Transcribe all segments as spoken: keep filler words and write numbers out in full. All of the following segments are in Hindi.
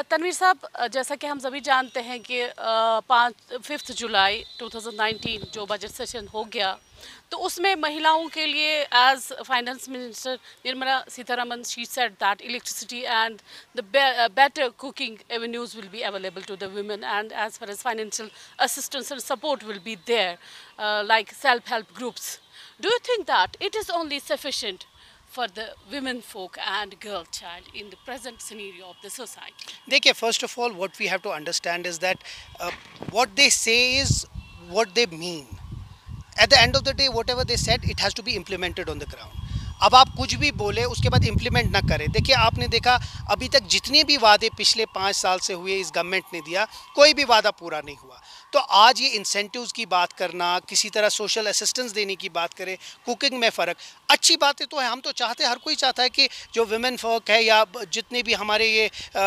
तनवीर साहब, जैसा कि हम सभी जानते हैं कि पाँच fifth July two thousand nineteen जो बजट सेशन हो गया, तो उसमें महिलाओं के लिए as finance minister Nirmala Sitharaman she said that electricity and the better cooking avenues will be available to the women, and as far as financial assistance and support will be there, uh, like self-help groups. Do you think that it is only sufficient for the women folk and girl child in the present scenario of the society? देखिए, first of all what we have to understand is that uh, what they say is what they mean. At the end of the day, whatever they said, it has to be implemented on the ground. अब आप कुछ भी बोले उसके बाद इम्प्लीमेंट ना करें। देखिए, आपने देखा अभी तक जितने भी वादे पिछले पाँच साल से हुए इस गवर्नमेंट ने दिया, कोई भी वादा पूरा नहीं हुआ। तो आज ये इंसेंटिव्स की बात करना, किसी तरह सोशल असिस्टेंस देने की बात करें, कुकिंग में फ़र्क, अच्छी बातें तो है, हम तो चाहते हैं, हर कोई चाहता है कि जो वुमेन folk है या जितने भी हमारे ये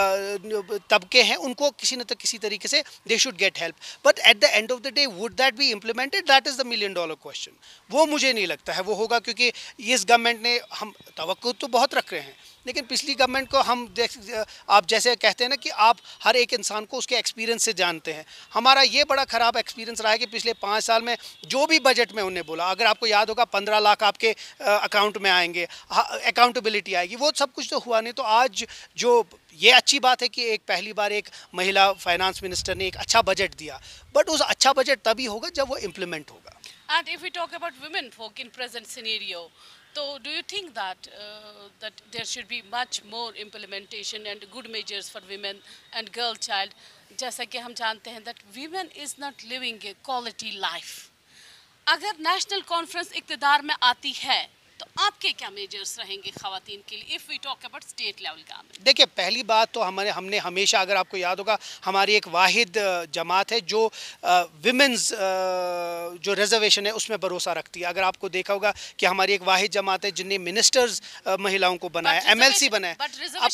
तबके हैं उनको किसी न किसी तरीके से they should get help. But at the end of the day would that be implemented? That is the million dollar question. वो मुझे नहीं लगता है वो होगा, क्योंकि इस गवर्नमेंट ने, हम तवक्को तो बहुत रख रहे हैं, लेकिन पिछली गवर्नमेंट को हम देख, आप जैसे कहते हैं ना कि आप हर एक इंसान को उसके एक्सपीरियंस से जानते हैं। हमारा ये बड़ा ख़राब एक्सपीरियंस रहा है कि पिछले पाँच साल में जो भी बजट में उन्हें बोला, अगर आपको याद होगा पंद्रह लाख आपके अकाउंट में आएंगे, अकाउंटेबिलिटी आएगी, वो सब कुछ तो हुआ नहीं। तो आज जो ये अच्छी बात है कि एक पहली बार एक महिला फाइनेंस मिनिस्टर ने एक अच्छा बजट दिया, बट उस अच्छा बजट तभी होगा जब वो इम्प्लीमेंट होगा। And if we talk about women folk in present scenario, so do you think that uh, that there should be much more implementation and good measures for women and girl child? जैसा कि हम जानते हैं that women is not living a quality life. अगर नेशनल कॉन्फ्रेंस इक़्तिदार में आती है तो आपके क्या मेजर्स रहेंगे ख़वातीन के लिए, if we talk about state level government? देखिए, पहली बात तो हमारे हमने हमेशा, अगर आपको याद होगा, हमारी एक वाहिद जमात है जो विमेंस जो रिजर्वेशन है उसमें भरोसा रखती है। अगर आपको देखा होगा कि हमारी एक वाहिद जमात है जिनने मिनिस्टर्स महिलाओं को बनाया, एमएलसी बनाया।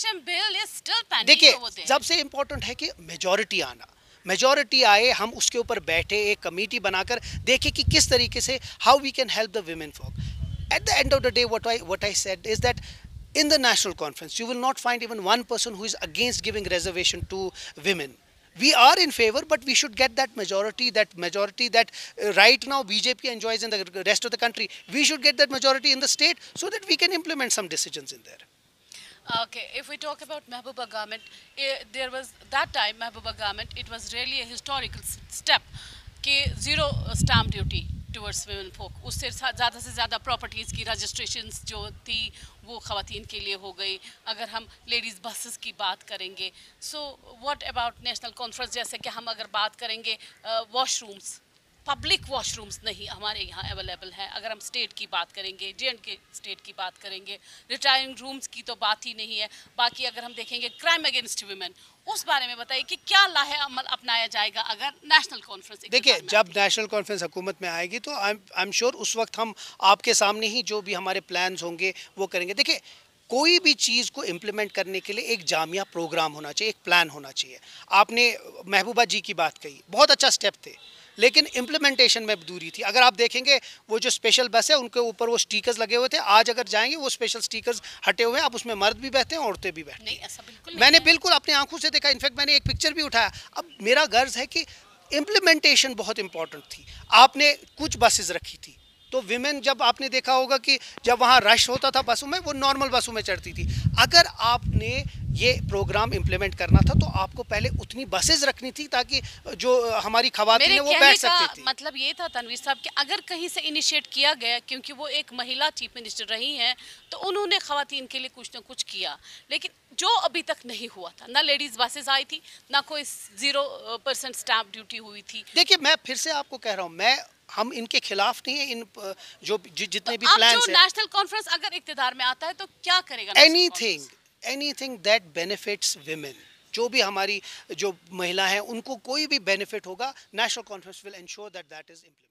देखिए, सबसे इम्पोर्टेंट है कि मेजॉरिटी आना, मेजॉरिटी आए, हम उसके ऊपर बैठे एक कमेटी बनाकर देखें कि किस तरीके से how we can help the women folk. At the end of the day, what I what I said is that in the national conference, you will not find even one person who is against giving reservation to women. We are in favor, but we should get that majority, that majority that uh, right now B J P enjoys in the rest of the country. We should get that majority in the state so that we can implement some decisions in there. Okay, if we talk about Mehbooba government, eh, there was that time Mehbooba government, it was really a historical step कि zero stamp duty towards women folk, उससे ज़्यादा से ज़्यादा प्रॉपर्टीज़ की रजिस्ट्रेशंस जो थी वो ख़वातीन के लिए हो गई। अगर हम लेडीज़ बसेस की बात करेंगे, so what about National Conference? जैसे कि हम अगर बात करेंगे वॉशरूम्स, पब्लिक वॉशरूम्स नहीं हमारे यहाँ अवेलेबल हैं। अगर हम स्टेट की बात करेंगे, जे एंड के स्टेट की बात करेंगे, रिटायरिंग रूम्स की तो बात ही नहीं है। बाकी अगर हम देखेंगे क्राइम अगेंस्ट वुमेन, उस बारे में बताइए कि क्या लाहे अमल अपनाया जाएगा अगर नेशनल कॉन्फ्रेंस? देखिए, जब नेशनल कॉन्फ्रेंस हुकूमत में आएगी तो आई आई एम श्योर उस वक्त हम आपके सामने ही जो भी हमारे प्लान्स होंगे वो करेंगे। देखिए, कोई भी चीज़ को इम्प्लीमेंट करने के लिए एक जामिया प्रोग्राम होना चाहिए, एक प्लान होना चाहिए। आपने महबूबा जी की बात कही, बहुत अच्छा स्टेप थे, लेकिन इम्प्लीमेंटेशन में दूरी थी। अगर आप देखेंगे वो जो स्पेशल बस है उनके ऊपर वो स्टिकर्स लगे हुए थे, आज अगर जाएंगे वो स्पेशल स्टिकर्स हटे हुए हैं, अब उसमें मर्द भी बैठते हैं, औरतें भी बैठती हैं। ऐसा बिल्कुल मैंने बिल्कुल अपनी आंखों से देखा, इनफैक्ट मैंने एक पिक्चर भी उठाया। अब मेरा गर्ज है कि इम्प्लीमेंटेशन बहुत इंपॉर्टेंट थी। आपने कुछ बसेस रखी थी तो विमेन, जब आपने देखा होगा कि जब वहाँ रश होता था बसों में, वो नॉर्मल बसों में चढ़ती थी। अगर आपने ये प्रोग्राम इम्प्लीमेंट करना था तो आपको पहले उतनी बसेस रखनी थी ताकि जो हमारी खवातीन है वो बैठ सकती थी। मतलब ये था तनवीर साहब कि अगर कहीं से इनिशिएट किया गया, क्योंकि वो एक महिला चीफ मिनिस्टर रही हैं, तो उन्होंने खवातीन के लिए कुछ ना कुछ किया, लेकिन जो अभी तक नहीं हुआ था, ना लेडीज बसेस आई थी, ना कोई जीरो परसेंट स्टैम्प ड्यूटी हुई थी। देखिए, मैं फिर से आपको कह रहा हूँ, मैं हम इनके खिलाफ नहीं है, इन जो जितने भी प्लान्स हैं। नेशनल कॉन्फ्रेंस अगर इक़्तिदार में आता है तो क्या करेगा? Anything anything that benefits women, जो भी हमारी जो महिला हैं उनको कोई भी बेनिफिट होगा, National Conference will ensure that that is implemented.